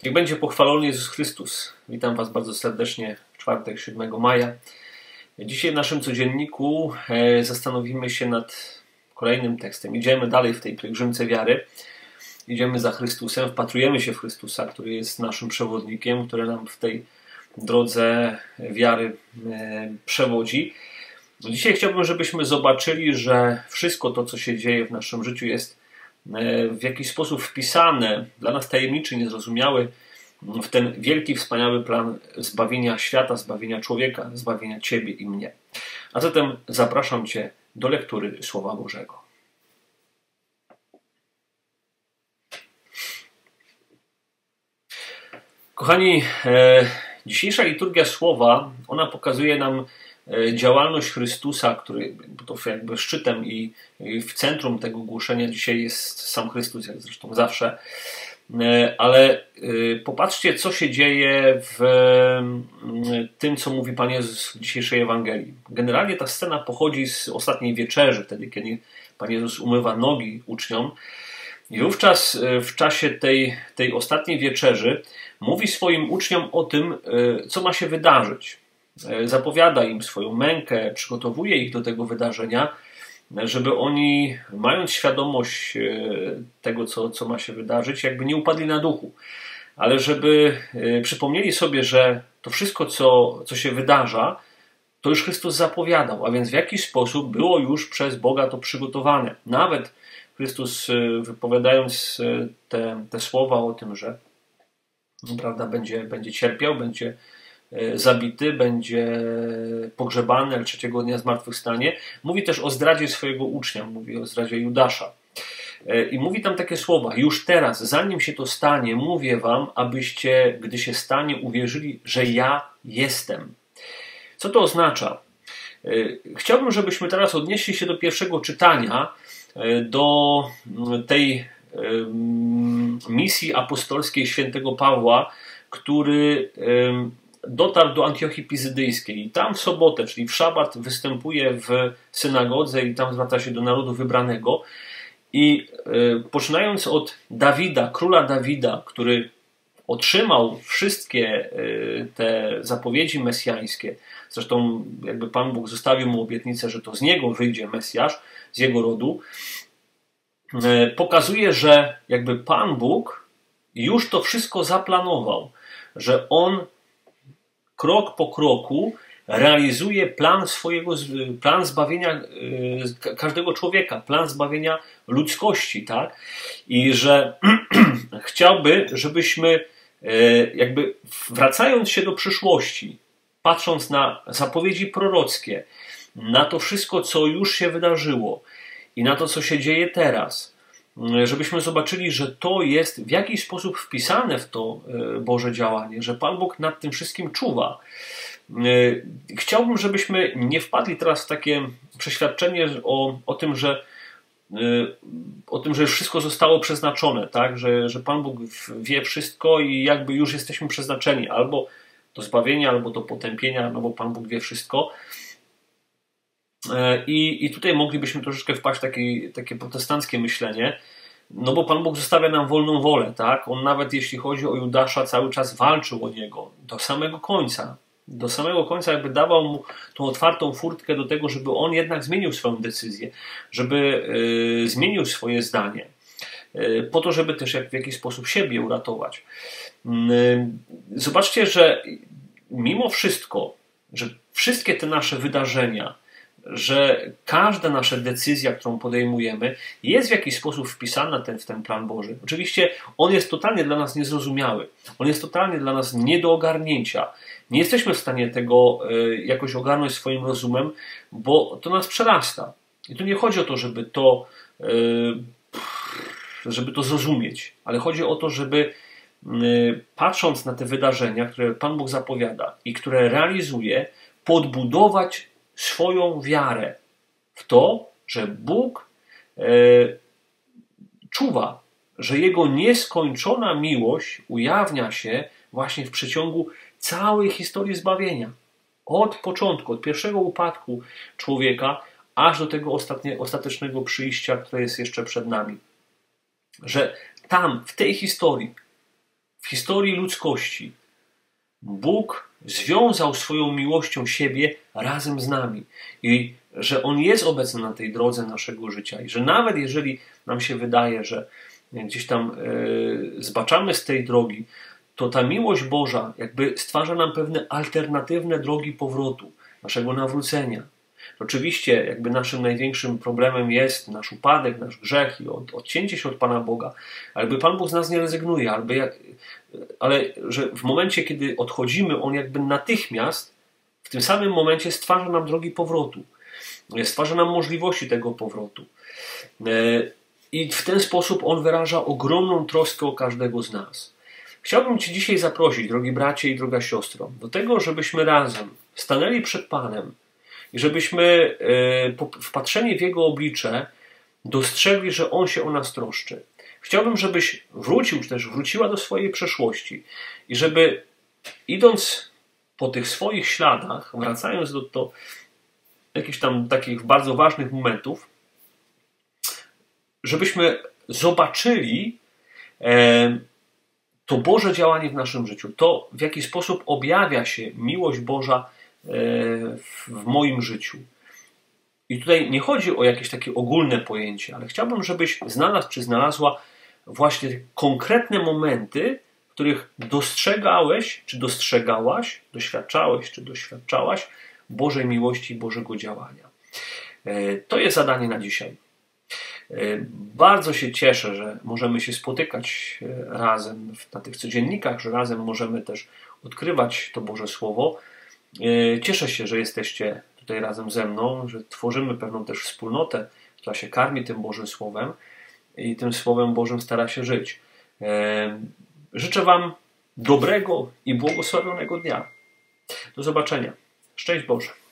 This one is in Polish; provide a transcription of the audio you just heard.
Niech będzie pochwalony Jezus Chrystus. Witam Was bardzo serdecznie w czwartek, 7 maja. Dzisiaj w naszym codzienniku zastanowimy się nad kolejnym tekstem. Idziemy dalej w tej pielgrzymce wiary. Idziemy za Chrystusem, wpatrujemy się w Chrystusa, który jest naszym przewodnikiem, który nam w tej drodze wiary przewodzi. Dzisiaj chciałbym, żebyśmy zobaczyli, że wszystko to, co się dzieje w naszym życiu, jest w jakiś sposób wpisane, dla nas tajemniczy, niezrozumiały, w ten wielki, wspaniały plan zbawienia świata, zbawienia człowieka, zbawienia Ciebie i mnie. A zatem zapraszam Cię do lektury Słowa Bożego. Kochani, dzisiejsza liturgia Słowa, ona pokazuje nam działalność Chrystusa, który to jakby szczytem i w centrum tego głoszenia dzisiaj jest sam Chrystus, jak zresztą zawsze. Ale popatrzcie, co się dzieje w tym, co mówi Pan Jezus w dzisiejszej Ewangelii. Generalnie ta scena pochodzi z ostatniej wieczerzy, wtedy kiedy Pan Jezus umywa nogi uczniom. I wówczas w czasie tej ostatniej wieczerzy mówi swoim uczniom o tym, co ma się wydarzyć. Zapowiada im swoją mękę, przygotowuje ich do tego wydarzenia, żeby oni, mając świadomość tego, co ma się wydarzyć, jakby nie upadli na duchu, ale żeby przypomnieli sobie, że to wszystko, co się wydarza, to już Chrystus zapowiadał, a więc w jakiś sposób było już przez Boga to przygotowane. Nawet Chrystus, wypowiadając te słowa o tym, że prawda, będzie cierpiał, będzie zabity, będzie pogrzebany, ale trzeciego dnia zmartwychwstanie. Mówi też o zdradzie swojego ucznia, mówi o zdradzie Judasza. I mówi tam takie słowa: już teraz, zanim się to stanie, mówię wam, abyście, gdy się stanie, uwierzyli, że ja jestem. Co to oznacza? Chciałbym, żebyśmy teraz odnieśli się do pierwszego czytania, do tej misji apostolskiej świętego Pawła, który dotarł do Antiochii Pizydyjskiej i tam w sobotę, czyli w szabat, występuje w synagodze i tam zwraca się do narodu wybranego. I poczynając od Dawida, króla Dawida, który otrzymał wszystkie te zapowiedzi mesjańskie, zresztą jakby Pan Bóg zostawił mu obietnicę, że to z niego wyjdzie Mesjasz, z jego rodu, pokazuje, że jakby Pan Bóg już to wszystko zaplanował, że On krok po kroku realizuje plan zbawienia każdego człowieka, plan zbawienia ludzkości, tak? I że chciałby, żebyśmy jakby wracając się do przyszłości, patrząc na zapowiedzi prorockie, na to wszystko, co już się wydarzyło i na to, co się dzieje teraz, żebyśmy zobaczyli, że to jest w jakiś sposób wpisane w to Boże działanie, że Pan Bóg nad tym wszystkim czuwa. Chciałbym, żebyśmy nie wpadli teraz w takie przeświadczenie o tym, że już wszystko zostało przeznaczone, tak? Że Pan Bóg wie wszystko i jakby już jesteśmy przeznaczeni albo do zbawienia, albo do potępienia, no bo Pan Bóg wie wszystko. I tutaj moglibyśmy troszeczkę wpaść w takie protestanckie myślenie, no bo Pan Bóg zostawia nam wolną wolę, tak? On nawet jeśli chodzi o Judasza, cały czas walczył o niego do samego końca. Do samego końca jakby dawał mu tą otwartą furtkę do tego, żeby on jednak zmienił swoją decyzję, żeby zmienił swoje zdanie, po to, żeby też w jakiś sposób siebie uratować. Zobaczcie, że mimo wszystko, że wszystkie te nasze wydarzenia, że każda nasza decyzja, którą podejmujemy, jest w jakiś sposób wpisana w ten plan Boży. Oczywiście on jest totalnie dla nas niezrozumiały. On jest totalnie dla nas nie do ogarnięcia. Nie jesteśmy w stanie tego jakoś ogarnąć swoim rozumem, bo to nas przerasta. I tu nie chodzi o to, żeby to zrozumieć, ale chodzi o to, żeby patrząc na te wydarzenia, które Pan Bóg zapowiada i które realizuje, podbudować swoją wiarę w to, że Bóg czuwa, że Jego nieskończona miłość ujawnia się właśnie w przeciągu całej historii zbawienia. Od początku, od pierwszego upadku człowieka, aż do tego ostatecznego przyjścia, które jest jeszcze przed nami. Że tam, w tej historii, w historii ludzkości Bóg związał swoją miłością siebie razem z nami i że On jest obecny na tej drodze naszego życia i że nawet jeżeli nam się wydaje, że gdzieś tam zbaczamy z tej drogi, to ta miłość Boża jakby stwarza nam pewne alternatywne drogi powrotu, naszego nawrócenia. Oczywiście jakby naszym największym problemem jest nasz upadek, nasz grzech i odcięcie się od Pana Boga, ale Pan Bóg z nas nie rezygnuje, ale że w momencie, kiedy odchodzimy, On jakby natychmiast w tym samym momencie stwarza nam drogi powrotu, stwarza nam możliwości tego powrotu. I w ten sposób On wyraża ogromną troskę o każdego z nas. Chciałbym Cię dzisiaj zaprosić, drogi bracie i droga siostro, do tego, żebyśmy razem stanęli przed Panem i żebyśmy wpatrzeni w Jego oblicze dostrzegli, że On się o nas troszczy. Chciałbym, żebyś wrócił, czy też wróciła do swojej przeszłości i żeby idąc po tych swoich śladach, wracając do jakichś tam takich bardzo ważnych momentów, żebyśmy zobaczyli to Boże działanie w naszym życiu, to w jaki sposób objawia się miłość Boża w moim życiu. I tutaj nie chodzi o jakieś takie ogólne pojęcie, ale chciałbym, żebyś znalazł czy znalazła właśnie konkretne momenty, w których dostrzegałeś czy dostrzegałaś, doświadczałeś czy doświadczałaś Bożej miłości i Bożego działania. To jest zadanie na dzisiaj. Bardzo się cieszę, że możemy się spotykać razem na tych codziennikach, że razem możemy też odkrywać to Boże Słowo. Cieszę się, że jesteście tutaj razem ze mną, że tworzymy pewną też wspólnotę, która się karmi tym Bożym Słowem i tym Słowem Bożym stara się żyć. Życzę Wam dobrego i błogosławionego dnia. Do zobaczenia. Szczęść Boże.